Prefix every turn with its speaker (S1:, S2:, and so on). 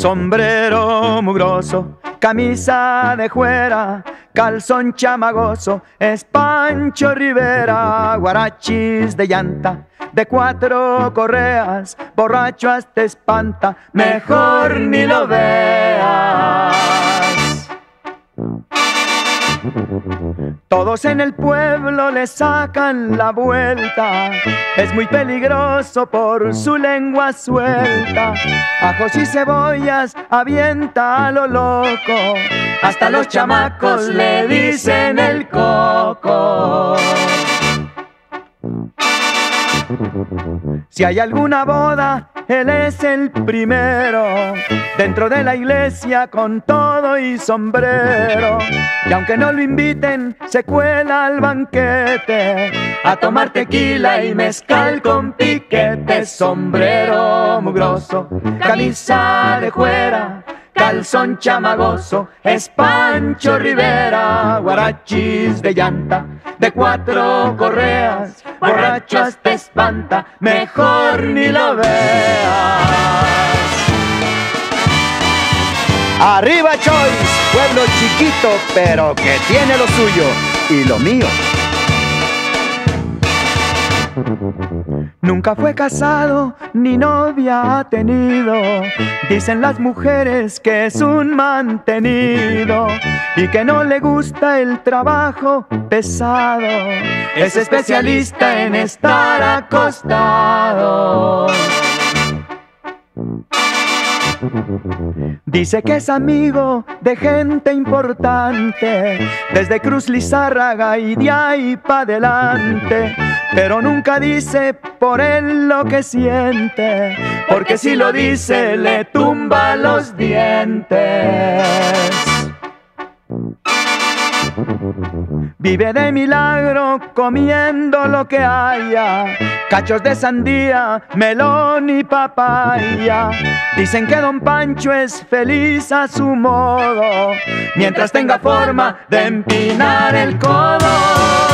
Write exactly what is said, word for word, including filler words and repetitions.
S1: sombrero mugroso, camisa de juera, calzón chamagoso, es Pancho Rivera. Guarachis de llanta, de cuatro correas, borracho hasta espanta, mejor ni lo veas. Todos en el pueblo le sacan la vuelta, es muy peligroso por su lengua suelta. Ajos y cebollas avienta a lo loco, hasta los chamacos le dicen el coco. Si hay alguna boda, él es el primero, dentro de la iglesia con todo y sombrero. Y aunque no lo inviten, se cuela al banquete a tomar tequila y mezcal con piquete. Sombrero mugroso, camisa de juera, calzón chamagoso, es Pancho Rivera. Guarachis de llanta, de cuatro correas, borracho hasta espanta, mejor ni lo veas. Arriba Choice, pueblo chiquito pero que tiene lo suyo y lo mío. Nunca fue casado ni novia ha tenido, dicen las mujeres que es un mantenido y que no le gusta el trabajo pesado, es especialista en estar acostado. Dice que es amigo de gente importante, desde Cruz Lizárraga y de ahí pa' adelante, pero nunca dice por él lo que siente, porque si lo dice le tumba los dientes. Vive de milagro comiendo lo que haya, cachos de sandía, melón y papaya. Dicen que don Pancho es feliz a su modo, mientras tenga forma de empinar el codo.